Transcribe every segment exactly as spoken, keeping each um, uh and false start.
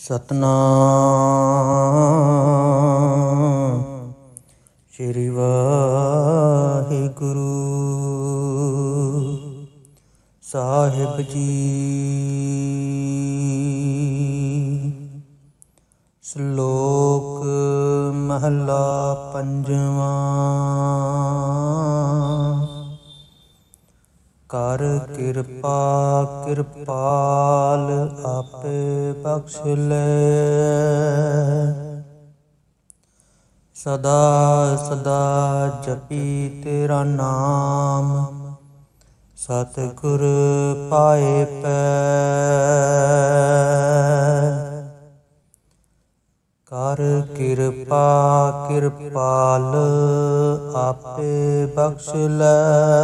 ਸਤਨਾਮ ਸ਼੍ਰੀ ਵਾਹਿਗੁਰੂ ਸਾਹਿਬ ਜੀ। ਸ਼ਲੋਕ ਮਹਲਾ ਪੰਜਵਾਂ। ਕਰ ਕਿਰਪਾ ਕਿਰਪਾਲ ਆਪੇ ਬਖਸ਼ ਲੈ, ਸਦਾ ਸਦਾ ਜਪੀ ਤੇਰਾ ਨਾਮ, ਸਤਿਗੁਰ ਪਾਏ ਪੈ। ਕਰ ਕਿਰਪਾ ਕਿਰਪਾਲ ਆਪੇ ਬਖਸ਼ ਲੈ,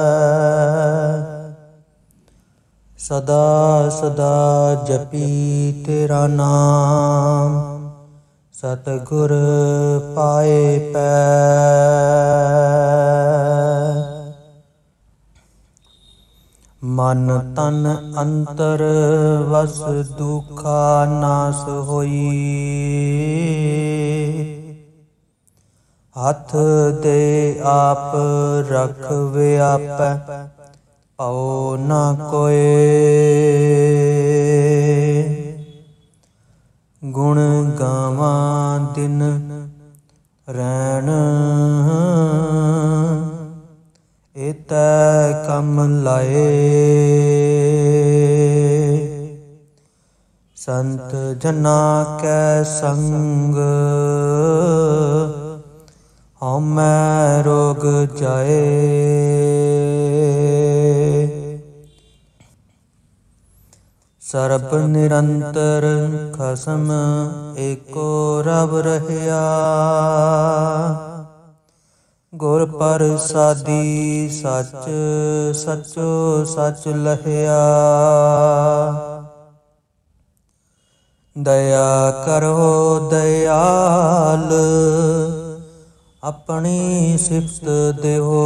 ਸਦਾ ਸਦਾ ਜਪੀ ਤੇਰਾ ਨਾਮ, ਸਤਿਗੁਰ ਪਾਏ ਪੈ। ਮਨ ਤਨ ਅੰਤਰ ਵਸ ਦੁਖਾ ਨਾਸ ਹੋਈ, ਹੱਥ ਦੇ ਆਪ ਰਖ ਵਿਆਪੈ, ਪਉ ਨਾ ਕੋਇ। ਗੁਣ ਗਾਵਾਂ ਦਿਨ ਰੈਣ, ਏਤੈ ਕੰਮ ਲਾਏ। ਸੰਤ ਜਨਾ ਕੈ ਸੰਗ, ਹਉਮੈ ਰੋਗ ਜਾਏ। ਸਰਬ ਨਿਰੰਤਰ ਖਸਮ ਏਕੋ ਰਬ ਰਹਿਆ, ਗੁਰ ਪ੍ਰਸਾਦੀ ਸਚ ਸਚੋ ਸਚ ਲਹਿਆ। ਦਇਆ ਕਰੋ ਦਇਆਲ, ਆਪਣੀ ਸਿਫਤ ਦਿਓ।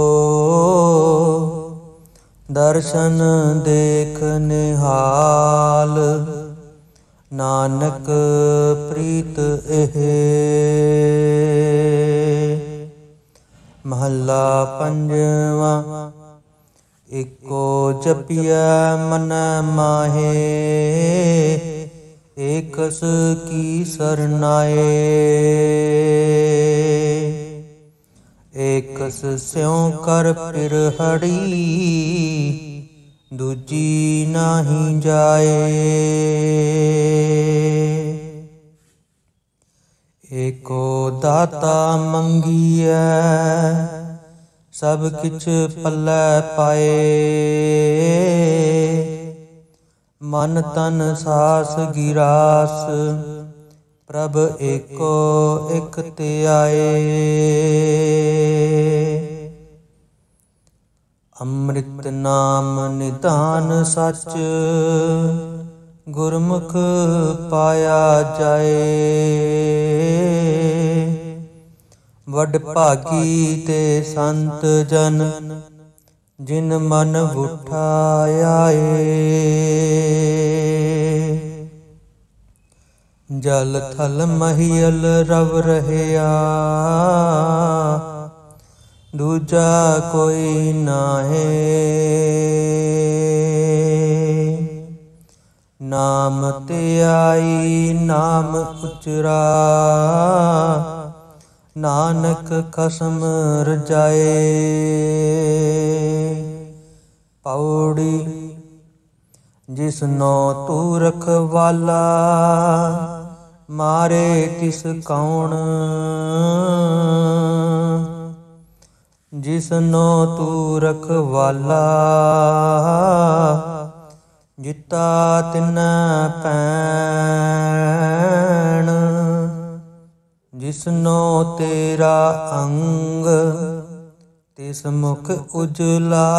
ਦਰਸ਼ਨ ਦੇਖ ਨਿਹਾਲ, ਨਾਨਕ ਪ੍ਰੀਤ ਇਹ। ਮਹੱਲਾ ਪੰਜਵਾਂ। ਏਕੋ ਜਪੀਐ ਮਨ ਮਾਹੇ, ਏਕਸ ਕੀ ਸਰਨਾਏ। ਏਕਸ ਸਿਉ ਕਰ ਪਿਰਹੜੀ, ਦੂਜੀ ਨਾਹੀ ਜਾਏ। ਏਕੋ ਦਾਤਾ ਮੰਗੀਐ, ਸਭ ਕਿਛ ਪੱਲੇ ਪਾਏ। ਮਨ ਤਨ ਸਾਸ ਗਿਰਾਸ, ਪ੍ਰਭ ਏਕੋ ਇਕ ਧਿਆਏ। ਅੰਮ੍ਰਿਤ ਨਾਮ ਨਿਧਾਨ ਸਚ, ਗੁਰਮੁਖ ਪਾਇਆ ਜਾਏ। ਵਡ ਭਾਗੀ ਤੇ ਸੰਤ ਜਨ, ਜਿਨ ਮਨ ਬੁੱਠਾ ਆਏ। ਜਲ ਥਲ ਮਹੀਲ ਰਵ ਰਹਿਆ, ਦੂਜਾ ਕੋਈ ਨਾਹੀ। ਨਾਮ ਧਿਆਈ ਨਾਮ ਉਚਰਾ, ਨਾਨਕ ਖਸਮ ਰਜਾਏ। ਪੌੜੀ। ਜਿਸਨੋ ਤੂੰ ਰਖਵਾਲਾ, ਮਾਰੇ ਤਿਸ ਕੌਣ। ਜਿਸਨੋ ਤੂੰ ਰਖਵਾਲਾ, ਜਿਤਾ ਤਿਨੈ ਭੈਣ। ਜਿਸਨੋ ਤੇਰਾ ਅੰਗ, ਤਿਸ ਮੁਖ ਉਜਲਾ।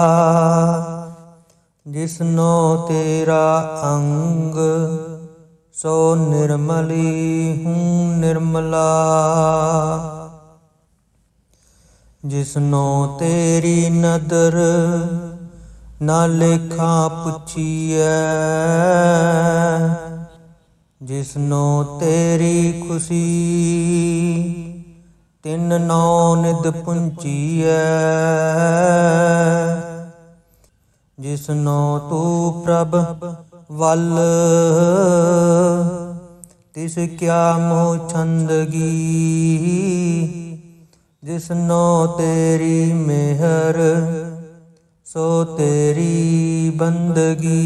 ਜਿਸਨੋ ਤੇਰਾ ਅੰਗ, ਸੋ ਨਿਰਮਲੀ ਹੂੰ ਨਿਰਮਲਾ। ਜਿਸਨੋ ਤੇਰੀ ਨਦਰ, ਨਾ ਲੇਖਾ ਪੁੱਛੀਐ। जिसनो तेरी खुशी तिन नौ निद पुंचीऐ। जिसनो तू प्रभ वल तिस क्या मोह छंदगी। जिसनो तेरी मेहर सो तेरी बंदगी।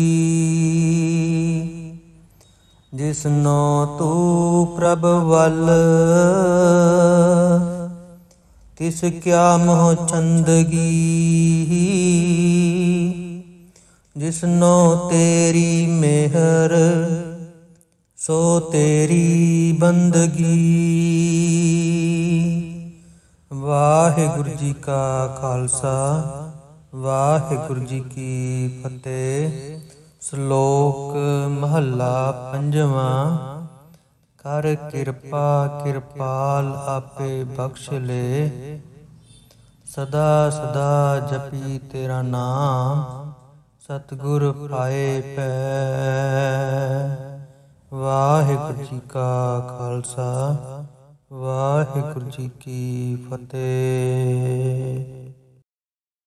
जिसनो तू प्रभ वल तिस क्या मोह छंदगी। जिसनो तेरी मेहर सो तेरी बंदगी। वाहिगुरु जी का खालसा वाहिगुरु जी की फतेह। श्लोक महला पंजवा। कर किरपा किरपाल आपे बख्श ले। सदा सदा जपी तेरा नाम सतगुर पाए पै। वाहिगुरु जी का खालसा वाहिगुरु जी की फतेह।